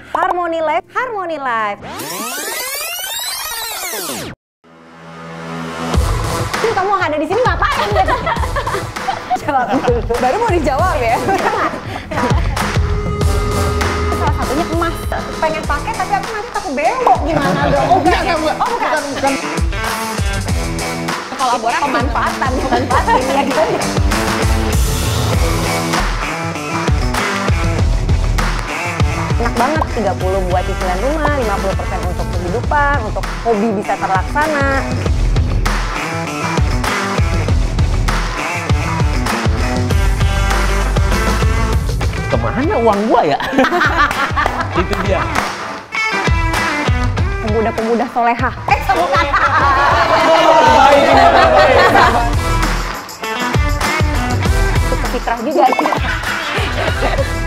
Harmony Life, Harmony Life. Kamu ada di sini ngapain? Jawab dulu. Baru mau dijawab ya? Salah satunya emas. Pengen pakai tapi aku nanti takut belok gimana dong? Oh bukan. Oh bukan. Kolaborasi. Pemanfaatan ini ya gitu. Enak banget, 30 buat cicilan rumah, 50% untuk kehidupan, untuk hobi bisa terlaksana. Kemana uang gua ya? Itu dia. Pemuda-pemuda soleha. Sebutan. Itu fitrah juga.